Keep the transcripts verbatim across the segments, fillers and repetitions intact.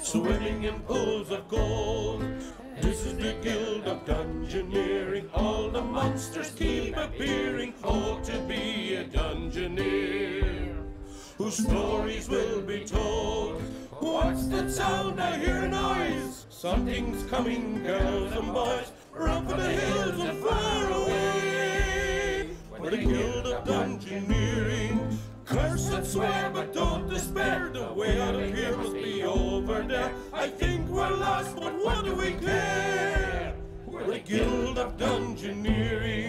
swimming in pools of gold. This is the guild of dungeoneering. All the monsters keep appearing. Oh, to be a dungeoneer, whose stories will be told. What's that sound? I hear a noise. Something's coming, girls and boys. Run for the hills and far away. We're the guild of dungeoneering. Curse and swear, but don't despair. The way out of here must be over there. I think we're lost, but what do we care? We're the guild of dungeoneering.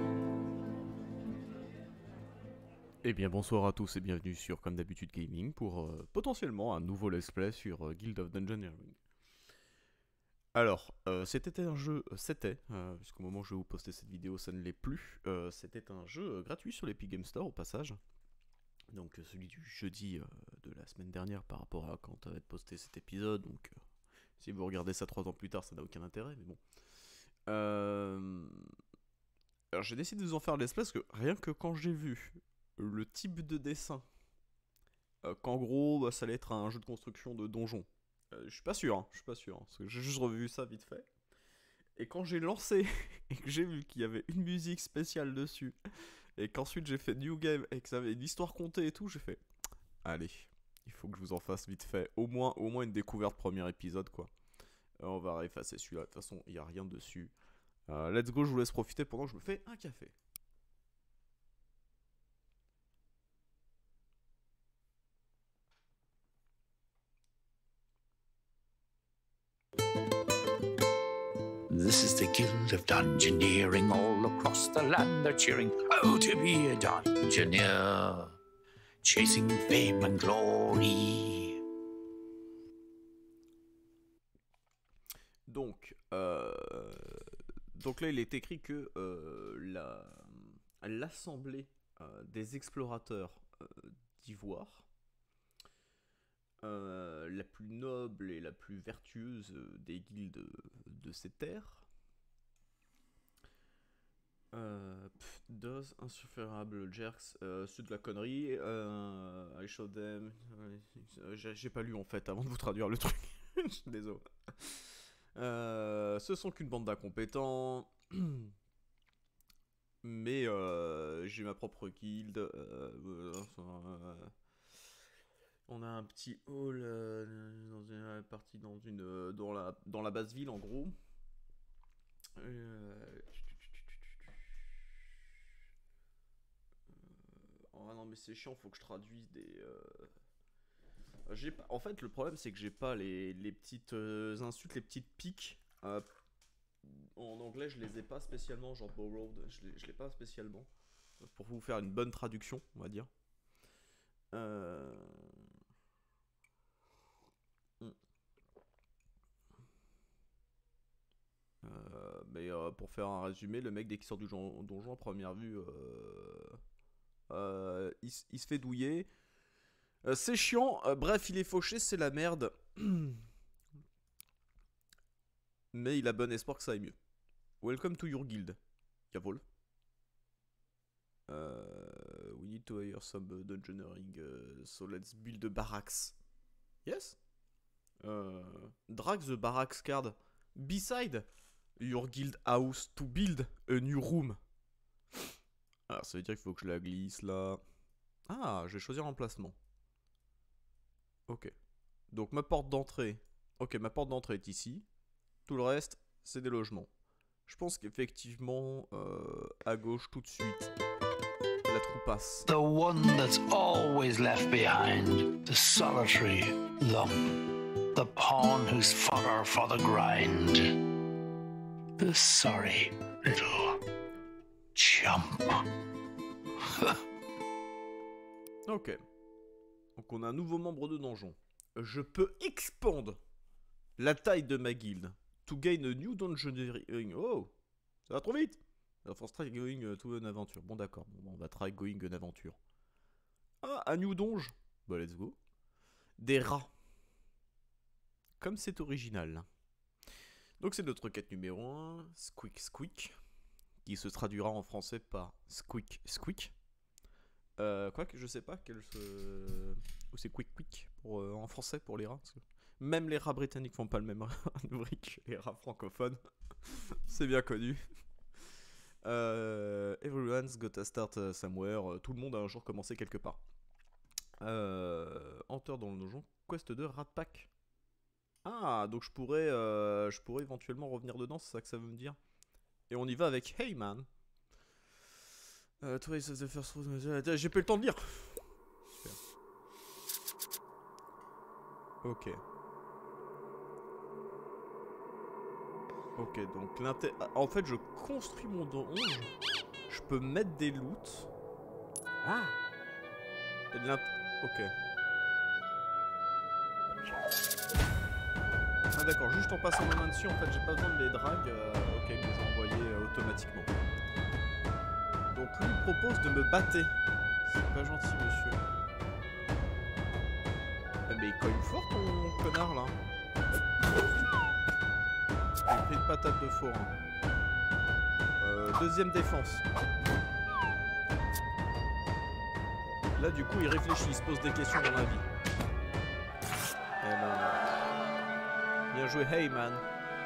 Eh bien bonsoir à tous et bienvenue sur Comme d'habitude Gaming pour euh, potentiellement un nouveau let's play sur euh, Guild of Dungeoneering. Alors, euh, c'était un jeu, euh, c'était, euh, puisqu'au moment où je vais vous poster cette vidéo ça ne l'est plus, euh, c'était un jeu euh, gratuit sur l'Epic Game Store au passage. Donc euh, celui du jeudi euh, de la semaine dernière par rapport à quand va être posté cet épisode, donc euh, si vous regardez ça trois ans plus tard ça n'a aucun intérêt, mais bon. Euh... Alors j'ai décidé de vous en faire let's play parce que rien que quand j'ai vu le type de dessin, euh, qu'en gros bah, ça allait être un jeu de construction de donjon. Euh, je suis pas sûr, hein, je suis pas sûr, hein, parce que j'ai juste revu ça vite fait. Et quand j'ai lancé et que j'ai vu qu'il y avait une musique spéciale dessus, et qu'ensuite j'ai fait New Game et que ça avait une histoire contée et tout, j'ai fait allez, il faut que je vous en fasse vite fait, au moins, au moins une découverte premier épisode quoi. Euh, on va effacer celui-là, de toute façon il n'y a rien dessus. Euh, let's go, je vous laisse profiter pendant que je me fais un café. This is the Guild of Dungeoneering. All across the land they're cheering, oh, to be a dungeoneer, chasing fame and glory. Donc, euh, donc là il est écrit que euh, la, l'assemblée euh, des explorateurs euh, d'Ivoire, Euh, la plus noble et la plus vertueuse des guildes de, de ces terres. Euh, pff, Does insufferable jerks, euh, c'est de la connerie. Euh, I showed them. Euh, j'ai, j'ai pas lu en fait avant de vous traduire le truc. Désolé. Euh, ce sont qu'une bande d'incompétents. Mais euh, j'ai ma propre guilde. Euh, euh, On a un petit hall euh, dans une partie dans une euh, dans la dans la basse ville en gros. Euh... Oh non mais c'est chiant, faut que je traduise des. Euh... J'ai pas. En fait le problème c'est que j'ai pas les, les petites euh, insultes, les petites piques. Euh... En anglais je les ai pas spécialement, genre borrowed, je les, je l'ai pas spécialement. Pour vous faire une bonne traduction on va dire. Euh... Euh, mais euh, pour faire un résumé, le mec dès qu'il sort du jon- donjon à première vue, euh, euh, il, s- il se fait douiller. Euh, c'est chiant, euh, bref il est fauché, c'est la merde. Mais il a bon espoir que ça aille mieux. Welcome to your guild. Yavol. Euh, we need to hire some uh, dungeoneering, uh, so let's build a barracks. Yes? Uh, drag the barracks card beside your guild house to build a new room. Alors ça veut dire qu'il faut que je la glisse là. Ah, je vais choisir l'emplacement. Ok. Donc ma porte d'entrée. Ok, ma porte d'entrée est ici. Tout le reste, c'est des logements. Je pense qu'effectivement, euh, à gauche tout de suite, la troupasse. The one that's always left behind, the solitary lump, the pawn who's fodder for the grind, the sorry little chump. Ok. Donc on a un nouveau membre de donjon. Je peux expandre la taille de ma guilde to gain a new dungeoneering. Oh, ça va trop vite. First try going to an adventure. Bon d'accord, bon, on va try going an adventure. Ah, un new donge. Bah let's go. Des rats. Comme c'est original. Donc c'est notre quête numéro un, Squeak Squeak, qui se traduira en français par Squeak Squeak. Euh, Quoique je sais pas quel se... Ou c'est Quick Quick pour, euh, en français pour les rats. Parce que... Même les rats britanniques font pas le même bruit que les rats francophones. C'est bien connu. Euh, everyone's got to start somewhere. Tout le monde a un jour commencé quelque part. Euh, Enter dans le donjon. Quest de Rat Pack. Ah, donc je pourrais, euh, je pourrais éventuellement revenir dedans, c'est ça que ça veut me dire. Et on y va avec Hey Man. Euh, Twice of the first rose. J'ai pas eu le temps de lire. Super. Ok. Ok, donc l'inté... En fait, je construis mon donjon. Je peux mettre des loots. Ah. Et de l'int... Ok. Ah d'accord, juste en passant ma main dessus, en fait, j'ai pas besoin de les drag. Euh, ok, ils me les ont envoyés euh, automatiquement. Donc lui il propose de me battre. C'est pas gentil, monsieur. Eh, mais il cogne fort ton connard là. Il a pris une patate de forain. Euh, deuxième défense. Là du coup il réfléchit, il se pose des questions dans la vie. Eh ben... Bien joué, Hey Man.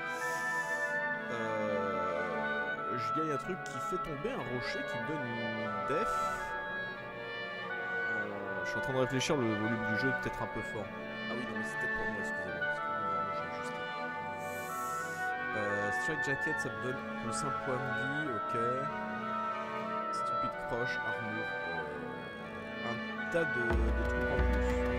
Euh, je gagne un truc qui fait tomber un rocher qui me donne une def. Euh, je suis en train de réfléchir, le volume du jeu est peut-être un peu fort. Ah oui, non, mais c'était pour moi, excusez-moi. Parce que normalement j'ai ajusté. Euh, Strike Jacket, ça me donne plus un point de vie, ok. Stupid Crush, armure. Euh, un tas de, de trucs en plus.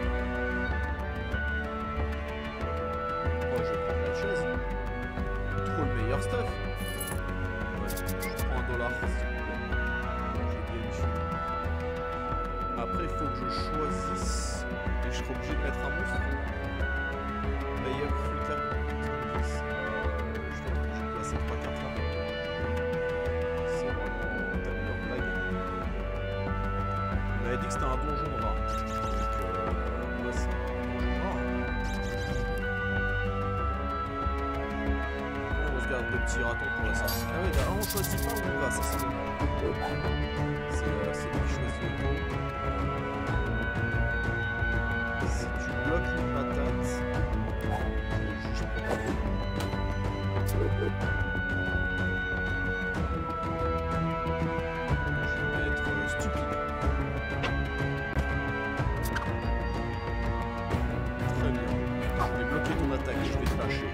Chaise. Trop le meilleur stuff. Ouais, je prends un dollar. J'ai bien dessus. Après, il faut que je choisisse. Et je serai obligé de mettre un monstre. Meilleur flicker. Euh, je vais être obligé de placer trois cartes là. C'est vraiment ta meilleure blague. On m'avait dit que c'était un donjon de rats. Donc, euh, là, c'est un donjon rare. De petits ratons pour la sortie. Ah oui, bah, on choisit pas où on va, ça c'est bon. C'est euh, lui qui choisit le mot. Si tu bloques une patate, je le juge pas. Je vais être euh, stupide. Très bien. Je vais bloquer ton attaque, je vais te lâcher.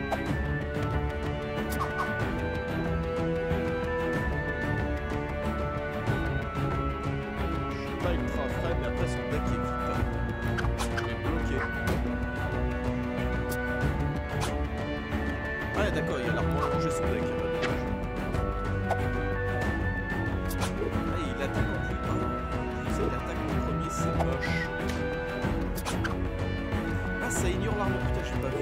Mais après son deck est vite. Je l'ai bloqué. Ouais d'accord, il a l'air de ranger son deck. Ah, il attaque en plus. Ah, je sais, il attaque en premier, c'est moche. Ah, ça ignore l'armure. Putain, j'ai pas vu.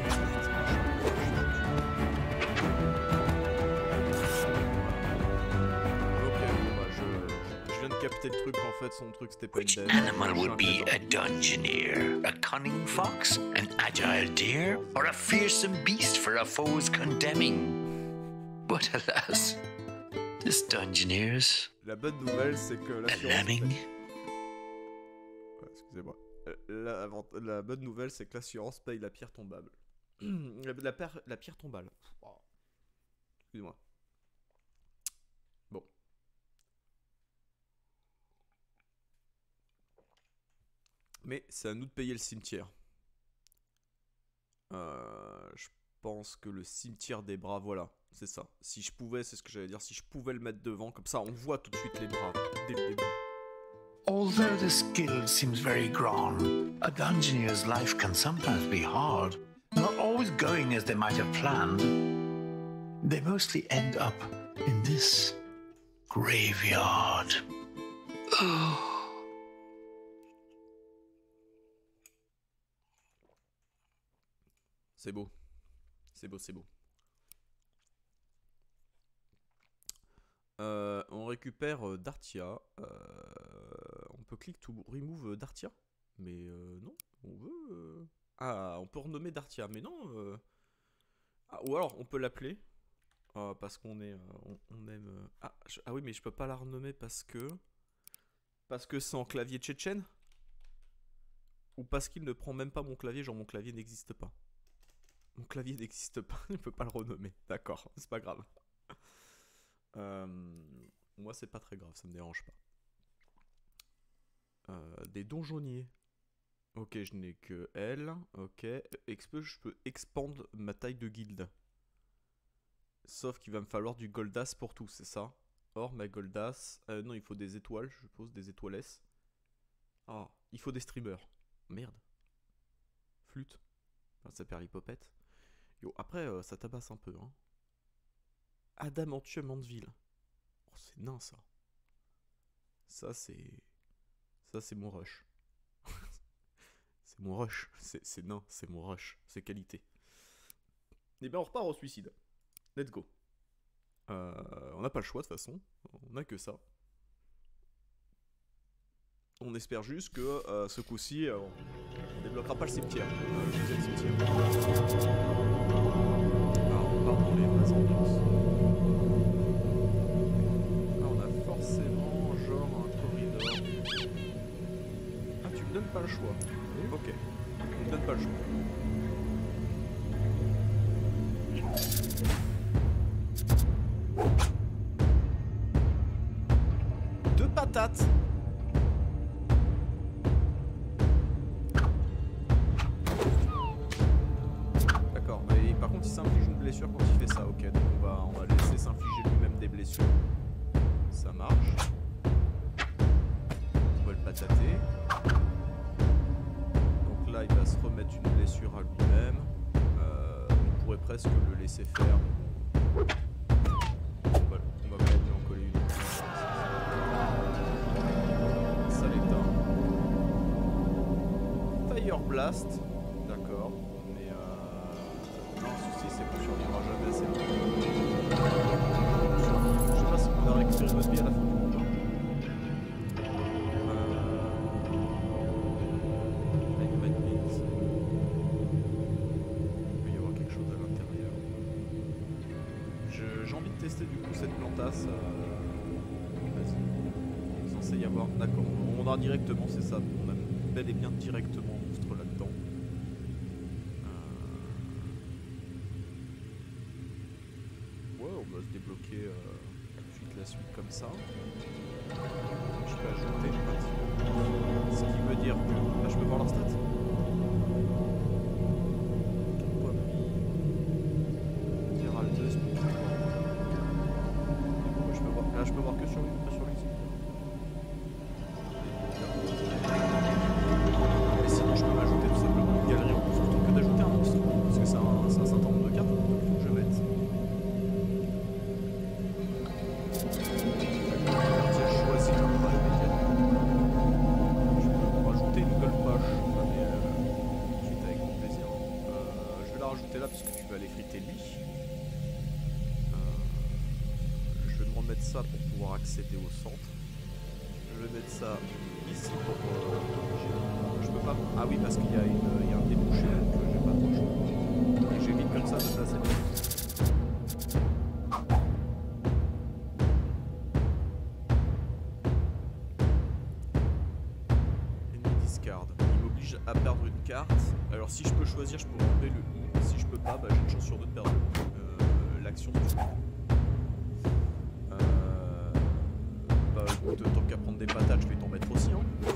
Capter le truc, en fait son truc c'était pas une Which dev. animal would be a dungeoneer? A cunning fox, an agile deer, or a fearsome beast for a foe's condemning? But alas, this dungeoneer's La bonne nouvelle c'est que a l'assurance lemming. paye... ouais, excusez-moi. La, avant... la bonne nouvelle c'est que l'assurance paye la pierre tombable. la, la, per... la pierre tombale. Wow. Excusez-moi. Bon. Mais c'est à nous de payer le cimetière. Euh, je pense que le cimetière des bras, voilà, c'est ça. Si je pouvais, c'est ce que j'allais dire, si je pouvais le mettre devant, comme ça on voit tout de suite les bras, dès le début. Although this guild seems very grand, a dungeoneer's life can sometimes be hard. Not always going as they might have planned. They mostly end up in this graveyard. Oh. C'est beau. C'est beau, c'est beau. Euh, on récupère euh, Dartia. Euh, on peut click to remove Dartia. Mais euh, non, on veut... Euh... Ah, on peut renommer Dartia, mais non. Euh... Ah, ou alors, on peut l'appeler. Euh, parce qu'on est... Euh, on, on aime... Euh... Ah, je... ah oui, mais je peux pas la renommer parce que... Parce que c'est en clavier tchétchène. Ou parce qu'il ne prend même pas mon clavier, genre mon clavier n'existe pas. Mon clavier n'existe pas, je peux pas le renommer. D'accord, c'est pas grave. Euh, moi, c'est pas très grave, ça me dérange pas. Euh, des donjonniers. Ok, je n'ai que L. Ok. Exp je peux expandre ma taille de guilde. Sauf qu'il va me falloir du goldas pour tout, c'est ça? Or, ma goldas... Euh, non, il faut des étoiles, je suppose, des étoiles. Ah, il faut des streamers. Merde. Flûte. Enfin, ça perd l'hypopète. Yo, après, euh, ça tabasse un peu, hein. Adamantium Mandeville. Oh, c'est nain, ça. Ça, c'est... Ça, c'est mon rush. C'est mon rush. C'est nain, c'est mon rush. C'est qualité. Et bien, on repart au suicide. Let's go. Euh, on n'a pas le choix, de toute façon. On n'a que ça. On espère juste que euh, ce coup-ci, euh, on débloquera pas le cimetière. Euh, le deuxième cimetière. Alors, on part dans les vraies ambiances. Là, on a forcément genre un corridor. Ah, tu me donnes pas le choix. Ok. Tu me donnes pas le choix. Deux patates. D'accord, mais par contre il s'inflige une blessure quand il fait ça, ok, donc on va, on va laisser s'infliger lui-même des blessures. Ça marche. On va le patater. Donc là il va se remettre une blessure à lui-même. Euh, on pourrait presque le laisser faire. Voilà, on va quand même lui en coller une. Ça l'éteint. Fire Blast. D'accord. Mais euh... non, le souci c'est qu'on survivra jamais assez longtemps. Je sais pas si on a récupéré notre vie à la fin du combat. Euh... Avec Madmint. Il peut y avoir quelque chose à l'intérieur. J'ai envie de tester du coup cette plantasse. Euh... Vas-y. Il est censé y avoir. D'accord. On a directement, c'est ça. On a bel et bien directement un monstre là-dedans. Euh... Ouais, on va se débloquer euh, tout de suite la suite comme ça. Je peux ajouter une partie. Ce qui veut dire que. Ah, je peux voir leur stat. Latéral deux, speed. Je peux voir. Là, je peux voir que sur lui, pas sur lui. Mais sinon, je peux m'ajouter tout simplement une galerie en plus plutôt que d'ajouter un monstre. Parce que c'est un, un certain nombre de cartes qu'il faut que je mette. Tiens, choisi le combat immédiatement. Je peux rajouter une gold poche. Mais euh, ensuite, avec grand plaisir. Euh, je vais la rajouter là parce que tu vas aller friter lui. Euh, je vais me remettre ça pour pouvoir accéder au centre. Je vais mettre ça ici pour... Euh, je peux pas... Ah oui, parce qu'il y, y a un débouché, donc euh, j'ai pas trop le choix. Et j'évite comme ça de placer le... Enemy discard. Il m'oblige à perdre une carte. Alors si je peux choisir, je peux enlever le I. Si je peux pas, bah, j'ai une chance sur deux de perdre euh, l'action du coup. Bah écoute, tant qu'à prendre des patates, je vais t'en mettre aussi. Hein.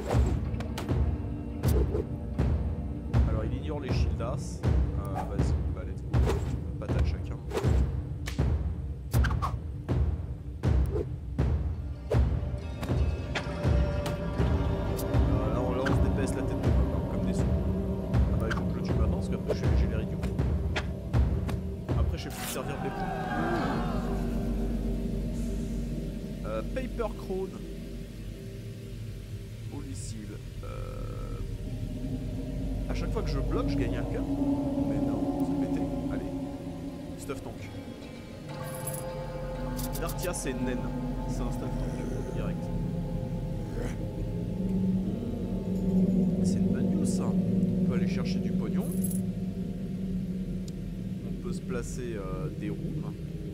Alors il ignore les shieldas. Euh, Vas-y, bah let's go. Patate chacun. Euh, là on lance des P S la tête de mort, comme des sous. Ah bah écoute, je le tue maintenant parce qu'après j'ai les ridicules. Après je sais plus servir des points. Euh, Paper Crown. Holy Seal. Euh... À chaque fois que je bloque, je gagne un cœur. Mais non, c'est pété. Allez. Stuff tank. Nartia, c'est naine. C'est un stuff tank. Direct. C'est une bonne news ça. On peut aller chercher du pognon. On peut se placer euh, des rooms.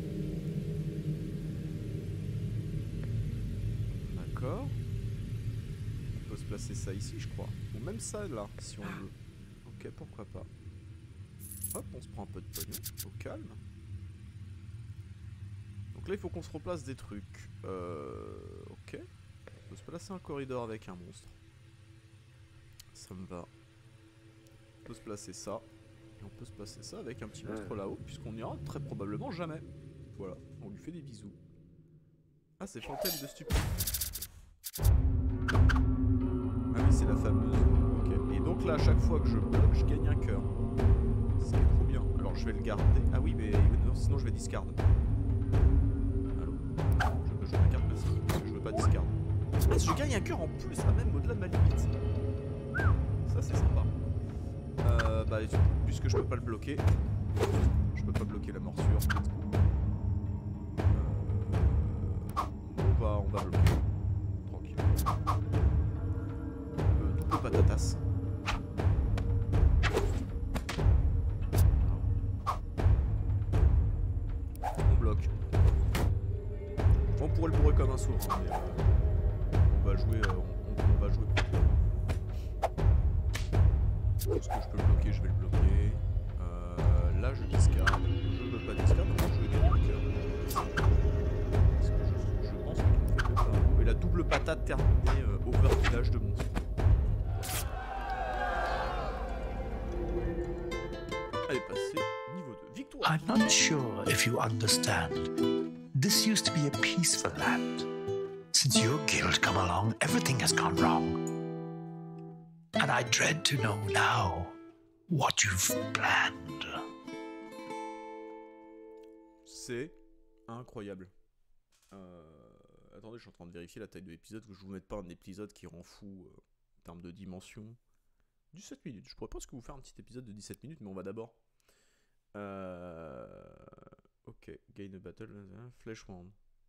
D'accord. On peut se placer ça ici, je crois. Ou même ça là, si on veut. Ok, pourquoi pas. Hop, on se prend un peu de pognon, au calme. Donc là, il faut qu'on se replace des trucs. Euh... Ok. On peut se placer un corridor avec un monstre. Ça me va. On peut se placer ça. Et on peut se placer ça avec un petit monstre là-haut, puisqu'on n'ira très probablement jamais. Voilà, on lui fait des bisous. Ah, c'est Fontaine de Stupide. Ah oui, c'est la fameuse... Ok. Et donc là, à chaque fois que je bloque, je gagne un cœur. C'est trop bien. Alors je vais le garder. Ah oui, mais non, sinon je vais discard. Allô. Je peux jouer ma carte passive, parce que je veux pas discard. Ah, je gagne un cœur en plus, ah, même au-delà de ma limite. Ça, c'est sympa. Euh, bah, puisque je peux pas le bloquer, je peux pas bloquer la morsure. Euh, on va, on va bloquer. Tranquille. Euh, double patatas. On bloque. On pourrait le bourrer comme un sourd, hein, mais euh, on va jouer, euh, on, on va jouer. Est-ce que je peux le bloquer? Je vais le bloquer. Euh, là, je discard. Je veux pas discard, donc je vais gagner le cœur. Parce que je, je pense qu'il me fait que ça. Et la double patate terminée euh, over village de monstre. Elle est passée niveau deux. Victoire. I'm not sure if you understand. This used to be a peaceful land. Since your guild come along, everything has gone wrong. And I dread to know now what you've planned. C'est incroyable. Euh... Attendez, je suis en train de vérifier la taille de l'épisode, que je vous mette pas un épisode qui rend fou euh, en termes de dimension. dix-sept minutes. Je pourrais presque vous faire un petit épisode de dix-sept minutes, mais on va d'abord. Euh... Ok, gain a battle, uh, flesh wound.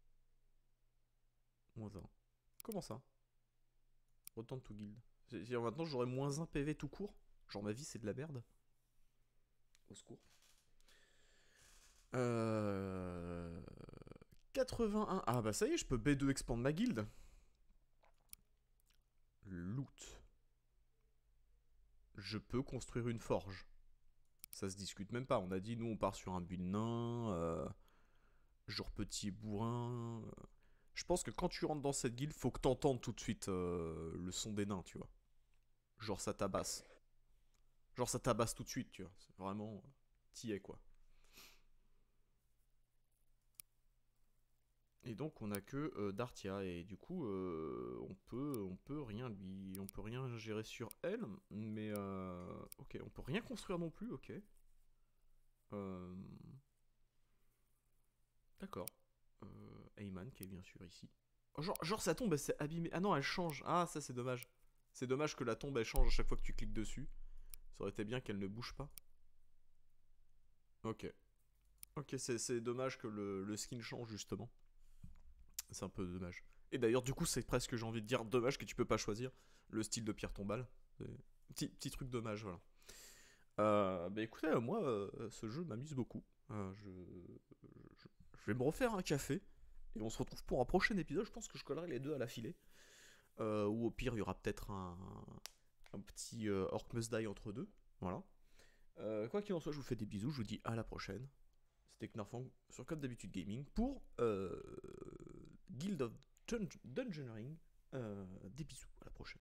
Moins un. Comment ça? Return to guild. C'est-à-dire maintenant j'aurai moins un P V tout court. Genre ma vie c'est de la merde. Au secours. Euh... quatre-vingt-un. Ah bah ça y est, je peux B deux expand ma guilde. Loot. Je peux construire une forge. Ça se discute même pas. On a dit nous on part sur un build nain. Euh... Genre petit bourrin. Euh... Je pense que quand tu rentres dans cette guilde, faut que t'entendes tout de suite euh, le son des nains, tu vois. Genre ça tabasse. Genre ça tabasse tout de suite, tu vois. C'est vraiment... T'y es, quoi. Et donc on a que euh, Dartia. Et du coup, euh, on peut on peut rien lui... On peut rien gérer sur elle. Mais... Euh, ok, on peut rien construire non plus, ok. Euh... D'accord. Euh, Ayman qui est bien sûr ici. Oh, genre, genre sa tombe elle s'est abîmée. Ah non, elle change. Ah ça c'est dommage. C'est dommage que la tombe elle change à chaque fois que tu cliques dessus. Ça aurait été bien qu'elle ne bouge pas. Ok. Ok, c'est dommage que le, le skin change justement. C'est un peu dommage. Et d'ailleurs du coup c'est presque, j'ai envie de dire, dommage que tu peux pas choisir le style de pierre tombale. Petit, petit truc dommage, voilà. Euh, bah écoutez, moi euh, ce jeu m'amuse beaucoup. Euh, je, je, je vais me refaire un café. Et on se retrouve pour un prochain épisode. Je pense que je collerai les deux à la filée. Euh, ou au pire, il y aura peut-être un, un petit euh, Orc Must Die entre deux. Voilà. Euh, quoi qu'il en soit, je vous fais des bisous. Je vous dis à la prochaine. C'était Knarfang sur Comme d'habitude Gaming pour euh, Guild of Dungeoneering. Euh, des bisous. À la prochaine.